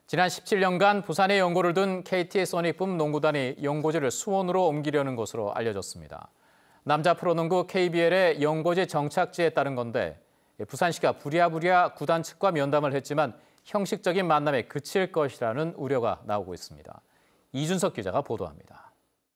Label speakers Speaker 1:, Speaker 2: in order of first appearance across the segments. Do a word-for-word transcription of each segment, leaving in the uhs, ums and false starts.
Speaker 1: 지난 십칠 년간 부산에 연고를 둔 케이티의 소닉붐 농구단이 연고지를 수원으로 옮기려는 것으로 알려졌습니다. 남자 프로농구 케이비엘의 연고지 정착지에 따른 건데 부산시가 부랴부랴 구단 측과 면담을 했지만 형식적인 만남에 그칠 것이라는 우려가 나오고 있습니다. 이준석 기자가 보도합니다.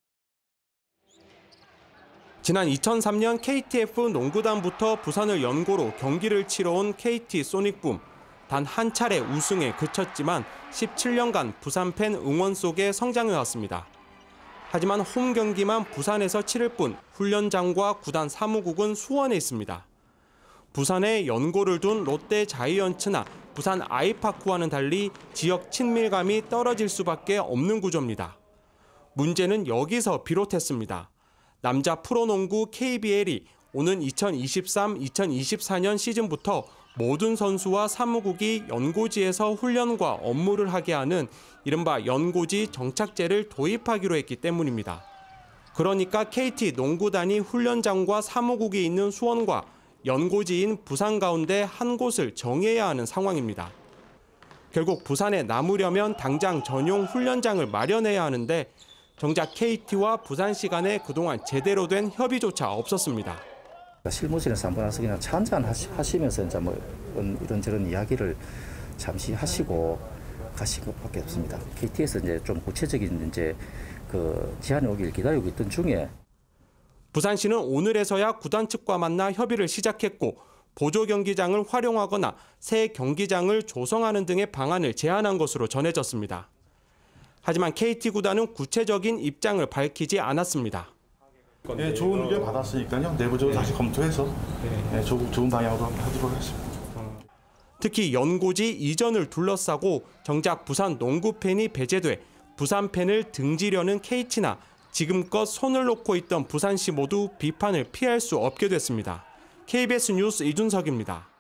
Speaker 2: 지난 이천삼 년 케이티에프 농구단부터 부산을 연고로 경기를 치러온 케이티 소닉붐. 단 한 차례 우승에 그쳤지만 십칠 년간 부산 팬 응원 속에 성장해왔습니다. 하지만 홈 경기만 부산에서 치를 뿐 훈련장과 구단 사무국은 수원에 있습니다. 부산에 연고를 둔 롯데 자이언츠나 부산 아이파크와는 달리 지역 친밀감이 떨어질 수밖에 없는 구조입니다. 문제는 여기서 비롯했습니다. 남자 프로농구 케이비엘이 오는 이천이십삼 이천이십사 년 시즌부터 모든 선수와 사무국이 연고지에서 훈련과 업무를 하게 하는 이른바 연고지 정착제를 도입하기로 했기 때문입니다. 그러니까 케이티 농구단이 훈련장과 사무국이 있는 수원과 연고지인 부산 가운데 한 곳을 정해야 하는 상황입니다. 결국 부산에 남으려면 당장 전용 훈련장을 마련해야 하는데 정작 케이티와 부산시 간에 그동안 제대로 된 협의조차 없었습니다.
Speaker 3: 실무실에서 한번 와서 그냥 차 한잔 하시면서 이제 뭐 이런저런 이야기를 잠시 하시고 가신 것밖에 없습니다. 케이티에서 이제 좀 구체적인 이제 그 제안이 오길 기다리고 있던 중에
Speaker 2: 부산시는 오늘에서야 구단 측과 만나 협의를 시작했고 보조 경기장을 활용하거나 새 경기장을 조성하는 등의 방안을 제안한 것으로 전해졌습니다. 하지만 케이티 구단은 구체적인 입장을 밝히지 않았습니다.
Speaker 4: 네, 좋은 의견 받았으니까요. 내부적으로 다시 검토해서 네, 좋은, 좋은 방향으로 하도록 하겠습니다.
Speaker 2: 특히 연고지 이전을 둘러싸고 정작 부산 농구 팬이 배제돼 부산 팬을 등지려는 케이티나 지금껏 손을 놓고 있던 부산시 모두 비판을 피할 수 없게 됐습니다. 케이비에스 뉴스 이준석입니다.